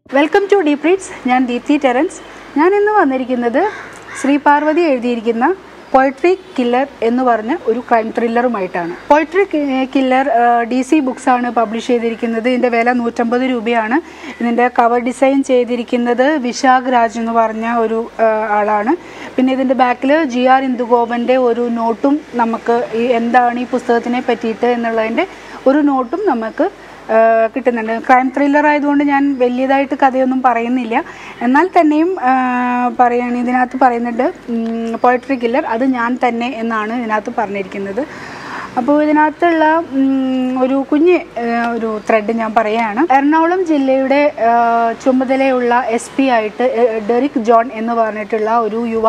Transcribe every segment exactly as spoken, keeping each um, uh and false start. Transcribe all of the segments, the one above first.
Welcome to Deepreads. I am Deepthi Terence. I am here SREEPARVATHY എഴുതിയിരിക്കുന്ന Poetry Killer എന്ന് പറഞ്ഞ ഒരു crime ത്രില്ലറുമായിട്ടാണ്. Poetry Killer D C Books ആണ് publish ചെയ്തിരിക്കുന്നത്. ഇതിന്റെ വില നൂറ്റമ്പത് രൂപയാണ്. ഇതിന്റെ കവർ ഡിസൈൻ ചെയ്തിരിക്കുന്നത് വിശാഖ് രാജ് എന്ന് പറഞ്ഞ ഒരു ആളാണ്. പിന്നെ ഇതിന്റെ ബാക്കിൽ ജി ആർ ഇന്ദുഗോപന്റെ ഒരു നോട്ടും നമുക്ക് എന്താണ് ഈ പുസ്തകത്തിനെ പറ്റിയിട്ട് എന്നുള്ളതിന്റെ ഒരു നോട്ടും നമുക്ക് കിട്ടുന്നുണ്ട്. ക്രൈം ത്രില്ലർ ആയതുകൊണ്ട് ഞാൻ വലിയതായിട്ട് കഥയൊന്നും പറയുന്നില്ല. എന്നാൽ തന്നെയും പറയാണ് ഇതിനകത്ത് പറയുന്നുണ്ട് പോയട്രി കില്ലർ അത് ഞാൻ തന്നെ എന്നാണ് ഇതിനകത്ത് പറഞ്ഞിരിക്കുന്നത്. അപ്പോൾ ഇതിനകത്തുള്ള ഒരു കുഞ്ഞ് ഒരു ത്രെഡ് ഞാൻ പറയുകയാണ്. എറണാകുളം ജില്ലയുടെ ചുമതലയുള്ള എസ് പി ആയിട്ട് ഡെറിക് ജോൺ എന്ന് പറഞ്ഞിട്ടുള്ള ഒരു യുവ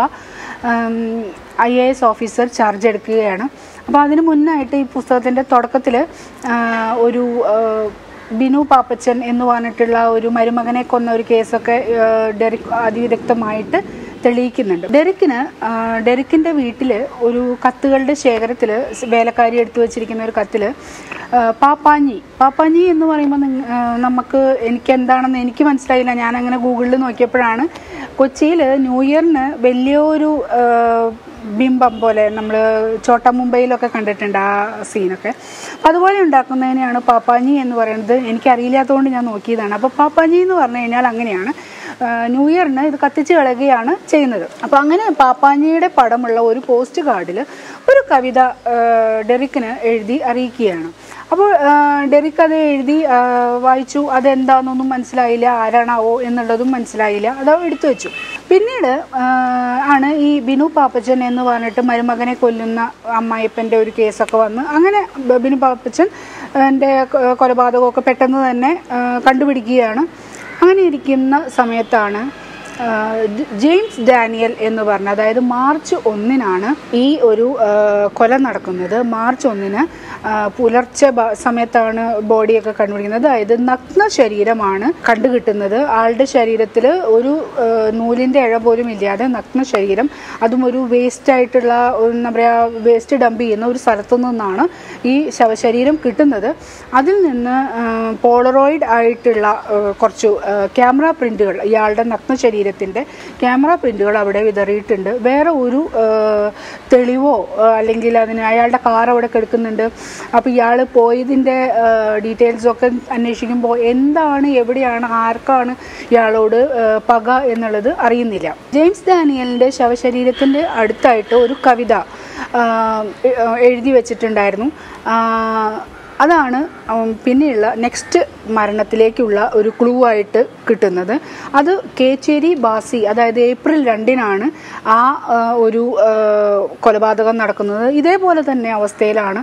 I A S officer charge എടുക്കുകയാണ്. അപ്പോൾ അതിന് മുന്നായിട്ട് ഈ പുസ്തകത്തിൻ്റെ തുടക്കത്തിൽ ഒരു ബിനു പാപ്പച്ചൻ എന്ന് പറഞ്ഞിട്ടുള്ള ഒരു മരുമകനെ കൊന്ന ഒരു കേസൊക്കെ ഡെറിക് അതിവിദഗ്ധമായിട്ട് തെളിയിക്കുന്നുണ്ട്. ഡെറിക്കിന് ഡെറിക്കിൻ്റെ വീട്ടിൽ ഒരു കത്തുകളുടെ ശേഖരത്തിൽ വേലക്കാരി എടുത്തു വച്ചിരിക്കുന്ന ഒരു കത്തിൽ പാപ്പാഞ്ഞി പാപ്പാഞ്ഞി എന്ന് പറയുമ്പോൾ നമുക്ക് എനിക്ക് എന്താണെന്ന് എനിക്ക് മനസ്സിലായില്ല. ഞാനങ്ങനെ ഗൂഗിളിൽ നോക്കിയപ്പോഴാണ് കൊച്ചിയിൽ ന്യൂ ഇയറിന് വലിയൊരു ബിംബം പോലെ നമ്മൾ ചോട്ട മുംബൈയിലൊക്കെ കണ്ടിട്ടുണ്ട് ആ സീനൊക്കെ. അതുപോലെ ഉണ്ടാക്കുന്നതിനെയാണ് പാപ്പാഞ്ഞി എന്ന് പറയുന്നത്. എനിക്കറിയില്ലാത്തതുകൊണ്ട് ഞാൻ നോക്കിയതാണ്. അപ്പോൾ പാപ്പാഞ്ഞി എന്ന് പറഞ്ഞു കഴിഞ്ഞാൽ അങ്ങനെയാണ് ന്യൂ ഇയറിന് ഇത് കത്തിച്ച് കളയുകയാണ് ചെയ്യുന്നത്. അപ്പോൾ അങ്ങനെ പാപ്പാഞ്ഞിയുടെ പടമുള്ള ഒരു പോസ്റ്റ് കാർഡിൽ ഒരു കവിത ഡെറിക്കിന് എഴുതി അറിയിക്കുകയാണ്. അപ്പോൾ ഡെറിക് അത് എഴുതി വായിച്ചു. അതെന്താണെന്നൊന്നും മനസ്സിലായില്ല, ആരാണാവോ എന്നുള്ളതും മനസ്സിലായില്ല, അത് എടുത്തു വെച്ചു. പിന്നീട് ആണ് ഈ ബിനു പാപ്പച്ചൻ എന്ന് പറഞ്ഞിട്ട് മരുമകനെ കൊല്ലുന്ന അമ്മായിപ്പൻ്റെ ഒരു കേസൊക്കെ വന്ന് അങ്ങനെ ബിനു പാപ്പച്ചൻ എൻ്റെ കൊലപാതകമൊക്കെ പെട്ടെന്ന് തന്നെ കണ്ടുപിടിക്കുകയാണ്. അങ്ങനെ ഇരിക്കുന്ന സമയത്താണ് ജെയിംസ് ഡാനിയൽ എന്ന് പറഞ്ഞ, അതായത് മാർച്ച് ഒന്നിനാണ് ഈ ഒരു കൊല നടക്കുന്നത്. മാർച്ച് ഒന്നിന് പുലർച്ചെ സമയത്താണ് ബോഡിയൊക്കെ കണ്ടുപിടിക്കുന്നത്. അതായത് നഗ്ന ശരീരമാണ് കണ്ടുകിട്ടുന്നത്. ആളുടെ ശരീരത്തിൽ ഒരു നൂലിൻ്റെ ഇഴ പോലും ഇല്ലാതെ നഗ്ന ശരീരം, അതും ഒരു വേസ്റ്റ് ആയിട്ടുള്ള എന്താ പറയുക വേസ്റ്റ് ഡംപ് ചെയ്യുന്ന ഒരു സ്ഥലത്തു നിന്നാണ് ഈ ശവശരീരം കിട്ടുന്നത്. അതിൽ നിന്ന് പോളറോയിഡ് ആയിട്ടുള്ള കുറച്ച് ക്യാമറ പ്രിന്റുകൾ, ഇയാളുടെ നഗ്ന ശരീരത്തിൻ്റെ ക്യാമറ പ്രിന്റുകൾ അവിടെ വിതറിയിട്ടുണ്ട്. വേറെ ഒരു തെളിവോ അല്ലെങ്കിൽ അതിന് അയാളുടെ കാർ അവിടെ കിടക്കുന്നുണ്ട്. അപ്പോൾ ഇയാൾ പോയതിൻ്റെ ഡീറ്റെയിൽസൊക്കെ അന്വേഷിക്കുമ്പോൾ എന്താണ്, എവിടെയാണ്, ആർക്കാണ് ഇയാളോട് പക എന്നുള്ളത് അറിയുന്നില്ല. ജെയിംസ് ഡാനിയലിൻ്റെ ശവശരീരത്തിൻ്റെ അടുത്തായിട്ട് ഒരു കവിത എഴുതി വെച്ചിട്ടുണ്ടായിരുന്നു. അതാണ് പിന്നെയുള്ള നെക്സ്റ്റ് മരണത്തിലേക്കുള്ള ഒരു ക്ലൂ ആയിട്ട് കിട്ടുന്നത്. അത് കേച്ചേരി ബാസി, അതായത് ഏപ്രിൽ രണ്ടിനാണ് ആ ഒരു കൊലപാതകം നടക്കുന്നത്. ഇതേപോലെ തന്നെ അവസ്ഥയിലാണ്,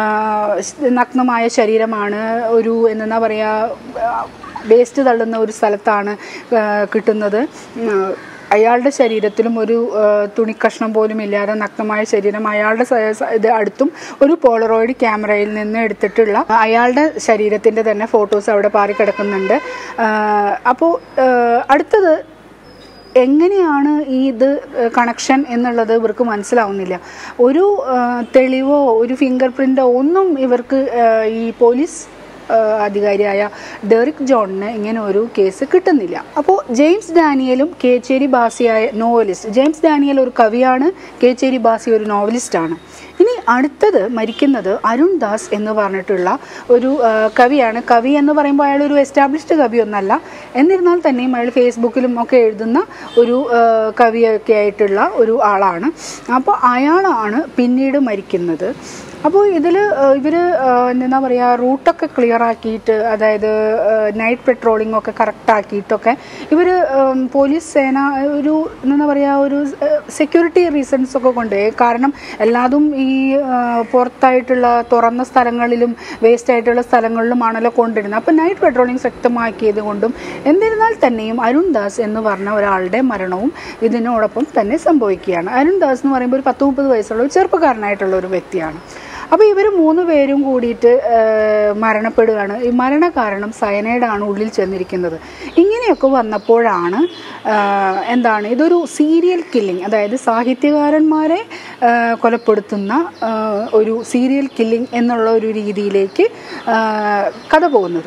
നഗ്നമായ ശരീരമാണ്, ഒരു എന്താ പറയുക വേസ്റ്റ് തള്ളുന്ന ഒരു സ്ഥലത്താണ് കിട്ടുന്നത്. അയാളുടെ ശരീരത്തിലും ഒരു തുണിക്കഷ്ണം പോലും ഇല്ലാതെ നഗ്നമായ ശരീരം, അയാളുടെ ഇത് അടുത്തും ഒരു പോളറോയിഡ് ക്യാമറയിൽ നിന്ന് എടുത്തിട്ടുള്ള അയാളുടെ ശരീരത്തിൻ്റെ തന്നെ ഫോട്ടോസ് അവിടെ പാറിക്കിടക്കുന്നുണ്ട്. അപ്പോൾ അടുത്തത് എങ്ങനെയാണ് ഈ ഇത് കണക്ഷൻ എന്നുള്ളത് ഇവർക്ക് മനസ്സിലാവുന്നില്ല. ഒരു തെളിവോ ഒരു ഫിംഗർ പ്രിൻ്റോ ഒന്നും ഇവർക്ക് ഈ പോലീസ് അധികാരിയായ ഡെറിക് ജോണിന് ഇങ്ങനെ ഒരു കേസ് കിട്ടുന്നില്ല. അപ്പോൾ ജെയിംസ് ഡാനിയലും കേച്ചേരി ബാസിയായ നോവലിസ്റ്റ്, ജെയിംസ് ഡാനിയൽ ഒരു കവിയാണ്, കേച്ചേരി ബാസി ഒരു നോവലിസ്റ്റാണ്. ഇനി അടുത്തത് മരിക്കുന്നത് അരുൺ ദാസ് എന്ന് പറഞ്ഞിട്ടുള്ള ഒരു കവിയാണ്. കവി എന്ന് പറയുമ്പോൾ അയാൾ ഒരു എസ്റ്റാബ്ലിഷ്ഡ് കവിയൊന്നല്ല, എന്നിരുന്നാൽ തന്നെയും അയാൾ ഫേസ്ബുക്കിലും ഒക്കെ എഴുതുന്ന ഒരു കവിയൊക്കെ ആയിട്ടുള്ള ഒരു ആളാണ്. അപ്പോൾ അയാളാണ് പിന്നീട് മരിക്കുന്നത്. അപ്പോൾ ഇതിൽ ഇവർ എന്താ പറയുക റൂട്ടൊക്കെ ക്ലിയർ ആക്കിയിട്ട്, അതായത് നൈറ്റ് പെട്രോളിംഗ് ഒക്കെ കറക്റ്റ് ആക്കിയിട്ടൊക്കെ ഇവർ പോലീസ് സേന ഒരു എന്താ പറയുക ഒരു സെക്യൂരിറ്റി റീസൺസ് ഒക്കെ കൊണ്ട്, കാരണം എല്ലാതും ഈ പുറത്തായിട്ടുള്ള തുറന്ന സ്ഥലങ്ങളിലും വേസ്റ്റ് ആയിട്ടുള്ള സ്ഥലങ്ങളിലുമാണല്ലോ കൊണ്ടിരുന്നത്. അപ്പോൾ നൈറ്റ് പെട്രോളിംഗ് ശക്തമാക്കിയത് കൊണ്ടും എന്നിരുന്നാൽ തന്നെയും അരുൺ ദാസ് എന്ന് പറഞ്ഞ ഒരാളുടെ മരണവും ഇതിനോടൊപ്പം തന്നെ സംഭവിക്കുകയാണ്. അരുൺ ദാസ് എന്ന് പറയുമ്പോൾ ഒരു പത്ത് മുപ്പത് വയസ്സുള്ള ഒരു ചെറുപ്പക്കാരനായിട്ടുള്ള ഒരു വ്യക്തിയാണ്. അപ്പോൾ ഇവർ മൂന്ന് പേരും കൂടിയിട്ട് മരണപ്പെടുകയാണ്. ഈ മരണ കാരണം സയനൈഡാണ് ഉള്ളിൽ ചെന്നിരിക്കുന്നത്. ഇങ്ങനെയൊക്കെ വന്നപ്പോഴാണ് എന്താണ് ഇതൊരു സീരിയൽ കില്ലിംഗ്, അതായത് സാഹിത്യകാരന്മാരെ കൊലപ്പെടുത്തുന്ന ഒരു സീരിയൽ കില്ലിംഗ് എന്നുള്ള ഒരു രീതിയിലേക്ക് കഥ പോകുന്നത്.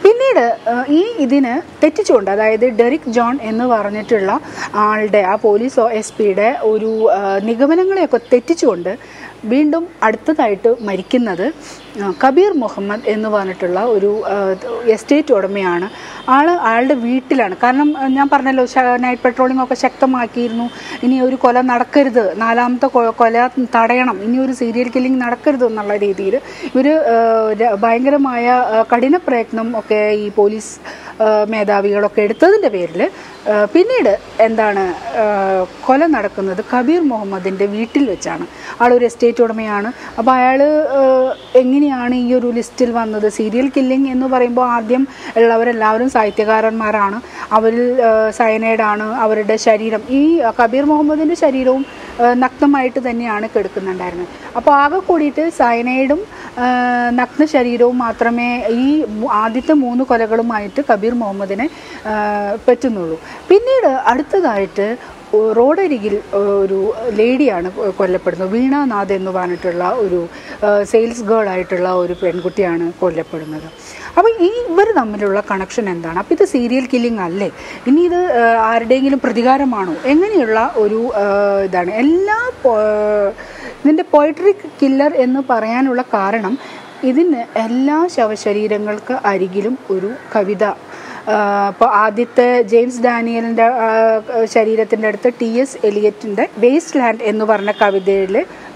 പിന്നീട് ഈ ഇതിന് തെറ്റിച്ചുകൊണ്ട്, അതായത് ഡെറിക് ജോൺ എന്ന് പറഞ്ഞിട്ടുള്ള ആളുടെ, ആ പോലീസ് എസ് പിയുടെ ഒരു നിഗമനങ്ങളെയൊക്കെ തെറ്റിച്ചുകൊണ്ട് വീണ്ടും അടുത്തതായിട്ട് മരിക്കുന്നത് കബീർ മുഹമ്മദ് എന്ന് പറഞ്ഞിട്ടുള്ള ഒരു എസ്റ്റേറ്റ് ഉടമയാണ്. ആൾ അയാളുടെ വീട്ടിലാണ്. കാരണം ഞാൻ പറഞ്ഞല്ലോ, നൈറ്റ് പെട്രോളിംഗ് ഒക്കെ ശക്തമാക്കിയിരുന്നു. ഇനി ഒരു കൊല നടക്കരുത്, നാലാമത്തെ കൊല തടയണം, ഇനി ഒരു സീരിയൽ കില്ലിംഗ് നടക്കരുത് എന്നുള്ള രീതിയിൽ ഇവർ ഭയങ്കരമായ കഠിന പ്രയത്നം ഒക്കെ ഈ പോലീസ് മേധാവികളൊക്കെ എടുത്തതിൻ്റെ പേരിൽ പിന്നീട് എന്താണ് കൊല നടക്കുന്നത് കബീർ മുഹമ്മദിൻ്റെ വീട്ടിൽ വെച്ചാണ്. ആളൊരു എസ്റ്റേറ്റ് ഉടമയാണ്. അപ്പോൾ അയാൾ എങ്ങനെയാണ് ഈ ഒരു ലിസ്റ്റിൽ വന്നത്? സീരിയൽ കില്ലിംഗ് എന്ന് പറയുമ്പോൾ ആദ്യം ഉള്ളവരെല്ലാവരും സാഹിത്യകാരന്മാരാണ്. അവരിൽ സയനൈഡാണ് അവരുടെ ശരീരം. ഈ കബീർ മുഹമ്മദിൻ്റെ ശരീരവും നഗ്നമായിട്ട് തന്നെയാണ് കിടക്കുന്നുണ്ടായിരുന്നത്. അപ്പോൾ ആകെ കൂടിയിട്ട് സയനൈഡും നഗ്ന ശരീരവും മാത്രമേ ഈ ആദ്യത്തെ മൂന്ന് കൊലകളുമായിട്ട് കബീർ മുഹമ്മദിനെ പറ്റുന്നുള്ളൂ. പിന്നീട് അടുത്തതായിട്ട് റോഡരികിൽ ഒരു ലേഡിയാണ് കൊല്ലപ്പെടുന്നത്. വീണാനാഥ് എന്ന് പറഞ്ഞിട്ടുള്ള ഒരു സെയിൽസ് ഗേൾ ആയിട്ടുള്ള ഒരു പെൺകുട്ടിയാണ് കൊല്ലപ്പെടുന്നത്. അപ്പോൾ ഈ ഇവർ തമ്മിലുള്ള കണക്ഷൻ എന്താണ്? അപ്പോൾ ഇത് സീരിയൽ കില്ലിംഗ് അല്ലേ? ഇനി ഇത് ആരുടെയെങ്കിലും പ്രതികാരമാണോ? എങ്ങനെയുള്ള ഒരു ഇതാണ് എല്ലാ ഇതിൻ്റെ പോയട്രി കില്ലർ എന്ന് പറയാനുള്ള കാരണം, ഇതിന് എല്ലാ ശവശരീരങ്ങൾക്ക് അരികിലും ഒരു കവിത. ഇപ്പോൾ ആദ്യത്തെ ജെയിംസ് ഡാനിയലിൻ്റെ ശരീരത്തിൻ്റെ അടുത്ത് ടി എസ് എലിയറ്റിൻ്റെ വേസ്റ്റ് ലാൻഡ് എന്ന് പറഞ്ഞ കവിതയിൽ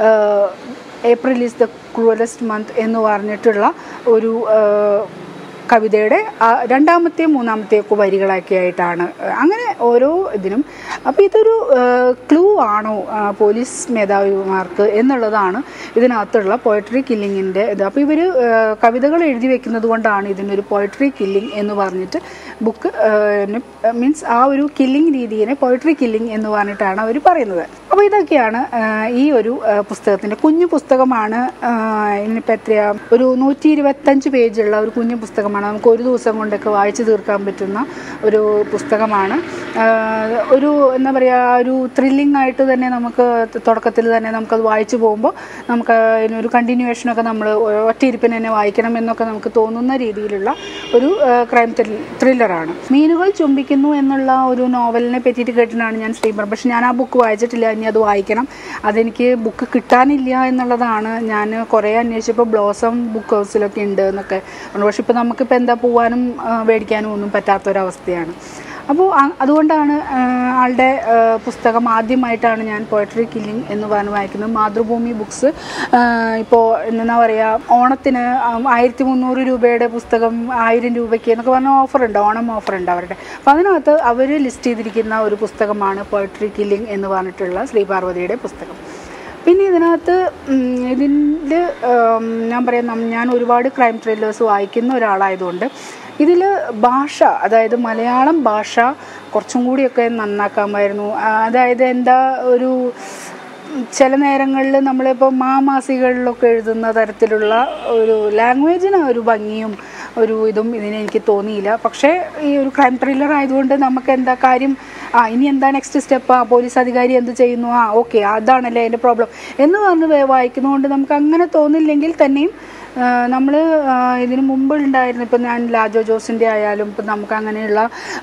April is the cruellest month എന്ന് പറഞ്ഞിട്ടുള്ള ഒരു കവിതയുടെ രണ്ടാമത്തെയും മൂന്നാമത്തെയൊക്കെ വരികളൊക്കെ ആയിട്ടാണ് അങ്ങനെ ഓരോ ഇതിനും. അപ്പോൾ ഇതൊരു ക്ലൂ ആണോ പോലീസ് മേധാവിമാർക്ക് എന്നുള്ളതാണ് ഇതിനകത്തുള്ള പോയട്രി കില്ലിങ്ങിൻ്റെ ഇത്. അപ്പോൾ ഇവർ കവിതകൾ എഴുതി വെക്കുന്നത് കൊണ്ടാണ് ഇതിനൊരു പോയട്രി കില്ലിംഗ് എന്ന് പറഞ്ഞിട്ട് ബുക്ക് മീൻസ് ആ ഒരു കില്ലിംഗ് രീതിയെ പോയട്രി കില്ലിംഗ് എന്ന് പറഞ്ഞിട്ടാണ് അവർ പറയുന്നത്. അപ്പോൾ ഇതൊക്കെയാണ് ഈ ഒരു പുസ്തകത്തിൻ്റെ കുഞ്ഞു പുസ്തകമാണ്. ഇനിയിപ്പോൾ എത്രയാ, ഒരു നൂറ്റി ഇരുപത്തഞ്ച് പേജുള്ള ഒരു കുഞ്ഞു പുസ്തകമാണ്. നമുക്ക് ഒരു ദിവസം കൊണ്ടൊക്കെ വായിച്ചു തീർക്കാൻ പറ്റുന്ന ഒരു പുസ്തകമാണ്. ഒരു എന്താ പറയുക, ഒരു ത്രില്ലിംഗ് ആയിട്ട് തന്നെ നമുക്ക് തുടക്കത്തിൽ തന്നെ നമുക്കത് വായിച്ചു പോകുമ്പോൾ നമുക്ക് അതിനൊരു കണ്ടിന്യൂവേഷനൊക്കെ നമ്മൾ ഒറ്റയിരിപ്പിന് തന്നെ വായിക്കണം എന്നൊക്കെ നമുക്ക് തോന്നുന്ന രീതിയിലുള്ള ഒരു ക്രൈം ത്രില്ലറാണ്. മീനുകൾ ചുംബിക്കുന്നു എന്നുള്ള ഒരു നോവലിനെ പറ്റിയിട്ട് കേട്ടിട്ടാണ് ഞാൻ സ്ലീപ്പർ, പക്ഷെ ഞാൻ ആ ബുക്ക് വായിച്ചിട്ടില്ല. ഇനി അത് വായിക്കണം. അതെനിക്ക് ബുക്ക് കിട്ടാനില്ല എന്നുള്ളതാണ്. ഞാൻ കുറേ അന്വേഷിച്ചപ്പോൾ ബ്ലോസം ബുക്ക് ഹൗസിലൊക്കെ ഉണ്ട് എന്നൊക്കെ, പക്ഷെ ഇപ്പോൾ നമുക്കിപ്പോൾ എന്താ പോകാനും മേടിക്കാനും ഒന്നും പറ്റാത്തൊരവസ്ഥയാണ്. അപ്പോൾ അതുകൊണ്ടാണ് ആളുടെ പുസ്തകം ആദ്യമായിട്ടാണ് ഞാൻ പോയട്രി കില്ലിംഗ് എന്ന് പറഞ്ഞ് വായിക്കുന്നത്. മാതൃഭൂമി ബുക്സ് ഇപ്പോൾ എന്താ പറയുക, ഓണത്തിന് ആയിരത്തി മുന്നൂറ് രൂപയുടെ പുസ്തകം ആയിരം രൂപയ്ക്ക് എന്നൊക്കെ പറഞ്ഞ ഓഫറുണ്ട്, ഓണം ഓഫറുണ്ട് അവരുടെ. അപ്പോൾ അതിനകത്ത് അവർ ലിസ്റ്റ് ചെയ്തിരിക്കുന്ന ഒരു പുസ്തകമാണ് പോയട്രി കില്ലിംഗ് എന്ന് പറഞ്ഞിട്ടുള്ള ശ്രീപാർവതിയുടെ പുസ്തകം. പിന്നെ ഇതിനകത്ത് ഇതിൽ ഞാൻ പറയാം, ഞാൻ ഒരുപാട് ക്രൈം ത്രില്ലേഴ്സ് വായിക്കുന്ന ഒരാളായതുകൊണ്ട് ഇതിൽ ഭാഷ, അതായത് മലയാളം ഭാഷ കുറച്ചും കൂടിയൊക്കെ നന്നാക്കാമായിരുന്നു. അതായത് എന്താ, ഒരു ചില നേരങ്ങളിൽ നമ്മളിപ്പോൾ മാമാസികളിലൊക്കെ എഴുതുന്ന തരത്തിലുള്ള ഒരു ലാംഗ്വേജിന് ഒരു ഭംഗിയും ഒരു ഇതും ഇതിന് എനിക്ക് തോന്നിയില്ല. പക്ഷേ ഈ ഒരു ക്രൈം ത്രില്ലർ ആയതുകൊണ്ട് നമുക്ക് എന്താ കാര്യം, ആ ഇനി എന്താ നെക്സ്റ്റ് സ്റ്റെപ്പ്, ആ പോലീസ് അധികാരി എന്ത് ചെയ്യുന്നു, ആ ഓക്കെ അതാണല്ലേ അതിൻ്റെ പ്രോബ്ലം എന്ന് പറഞ്ഞ് വായിക്കുന്നതുകൊണ്ട് നമുക്ക് അങ്ങനെ തോന്നില്ലെങ്കിൽ തന്നെയും നമ്മൾ ഇതിന് മുമ്പ് ഉണ്ടായിരുന്നു, ഇപ്പം ഞാൻ ലാജോ ജോസിൻ്റെ ആയാലും ഇപ്പം നമുക്ക് അങ്ങനെയുള്ള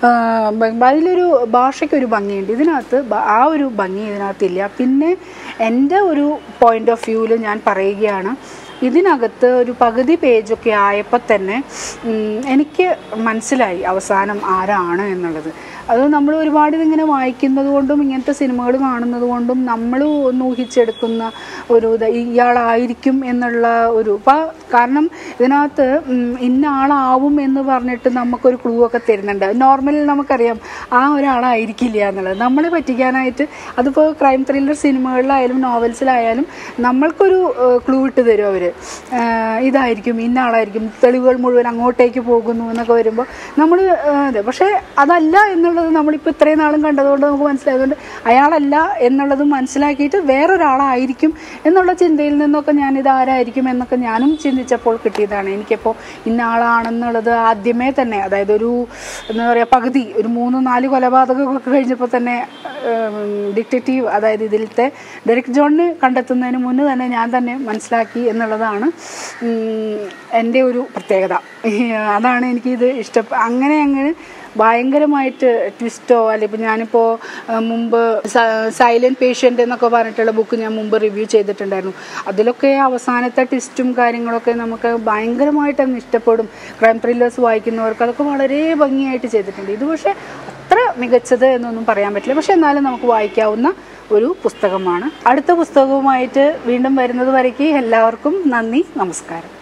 അതിലൊരു ഭാഷയ്ക്കൊരു ഭംഗിയുണ്ട്. ഇതിനകത്ത് ആ ഒരു ഭംഗി ഇതിനകത്തില്ല. പിന്നെ എൻ്റെ ഒരു പോയിൻ്റ് ഓഫ് വ്യൂവിൽ ഞാൻ പറയുകയാണ്, ഇതിനകത്ത് ഒരു പകുതി പേജൊക്കെ ആയപ്പോൾ തന്നെ എനിക്ക് മനസ്സിലായി അവസാനം ആരാണ് എന്നുള്ളത്. അത് നമ്മൾ ഒരുപാട് ഇതിങ്ങനെ വായിക്കുന്നത് കൊണ്ടും ഇങ്ങനത്തെ സിനിമകൾ കാണുന്നത് കൊണ്ടും നമ്മൾ ഒന്ന് ഊഹിച്ചെടുക്കുന്ന ഒരു ഇയാളായിരിക്കും എന്നുള്ള ഒരു ഇപ്പം, കാരണം ഇതിനകത്ത് ഇന്ന ആളാവും എന്ന് പറഞ്ഞിട്ട് നമുക്കൊരു ക്ലൂ ഒക്കെ തരുന്നുണ്ട്. നോർമലി നമുക്കറിയാം ആ ഒരാളായിരിക്കില്ല എന്നുള്ളത്. നമ്മളെ പറ്റിക്കാനായിട്ട് അതിപ്പോൾ ക്രൈം ത്രില്ലർ സിനിമകളിലായാലും നോവൽസിലായാലും നമ്മൾക്കൊരു ക്ലൂ ഇട്ട് തരും അവർ, ഇതായിരിക്കും ഇന്ന ആളായിരിക്കും, തെളിവുകൾ മുഴുവൻ അങ്ങോട്ടേക്ക് പോകുന്നു എന്നൊക്കെ വരുമ്പോൾ നമ്മൾ ഇത്. പക്ഷേ അതല്ല എന്നുള്ള എന്നുള്ളത് നമ്മളിപ്പോൾ ഇത്രയും നാളും കണ്ടതുകൊണ്ട് നമുക്ക് മനസ്സിലായതുകൊണ്ട് അയാളല്ല എന്നുള്ളത് മനസ്സിലാക്കിയിട്ട് വേറൊരാളായിരിക്കും എന്നുള്ള ചിന്തയിൽ നിന്നൊക്കെ ഞാനിത് ആരായിരിക്കും എന്നൊക്കെ ഞാനും ചിന്തിച്ചപ്പോൾ കിട്ടിയതാണ്. എനിക്കിപ്പോൾ ഇന്ന ആളാണെന്നുള്ളത് ആദ്യമേ തന്നെ, അതായത് ഒരു എന്താ പറയുക പകുതി ഒരു മൂന്ന് നാല് കൊലപാതകമൊക്കെ കഴിഞ്ഞപ്പോൾ തന്നെ ഡിറ്റക്റ്റീവ്, അതായത് ഇതിലത്തെ ഡെറിക് ജോണിനെ കണ്ടെത്തുന്നതിന് മുന്നേ തന്നെ ഞാൻ തന്നെ മനസ്സിലാക്കി എന്നുള്ളതാണ് എൻ്റെ ഒരു പ്രത്യേകത. അതാണ് എനിക്കിത് ഇഷ്ടം. അങ്ങനെ അങ്ങനെ ഭയങ്കരമായിട്ട് ട്വിസ്റ്റോ അല്ലെങ്കിൽ ഇപ്പോൾ ഞാനിപ്പോൾ മുമ്പ് സൈലൻറ്റ് പേഷ്യൻ്റ് എന്നൊക്കെ പറഞ്ഞിട്ടുള്ള ബുക്ക് ഞാൻ മുമ്പ് റിവ്യൂ ചെയ്തിട്ടുണ്ടായിരുന്നു. അതിലൊക്കെ അവസാനത്തെ ട്വിസ്റ്റും കാര്യങ്ങളൊക്കെ നമുക്ക് ഭയങ്കരമായിട്ട് അങ്ങ് ഇഷ്ടപ്പെടും. ക്രൈം ത്രില്ലേഴ്സ് വായിക്കുന്നവർക്ക് അതൊക്കെ വളരെ ഭംഗിയായിട്ട് ചെയ്തിട്ടുണ്ട്. ഇത് പക്ഷേ അത്ര മികച്ചത് എന്നൊന്നും പറയാൻ പറ്റില്ല, പക്ഷെ എന്നാലും നമുക്ക് വായിക്കാവുന്ന ഒരു പുസ്തകമാണ്. അടുത്ത പുസ്തകവുമായിട്ട് വീണ്ടും വരുന്നത് വരയ്ക്ക് എല്ലാവർക്കും നന്ദി, നമസ്കാരം.